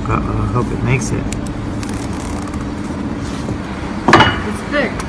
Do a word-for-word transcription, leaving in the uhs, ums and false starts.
Uh-oh, I hope it makes it. It's thick.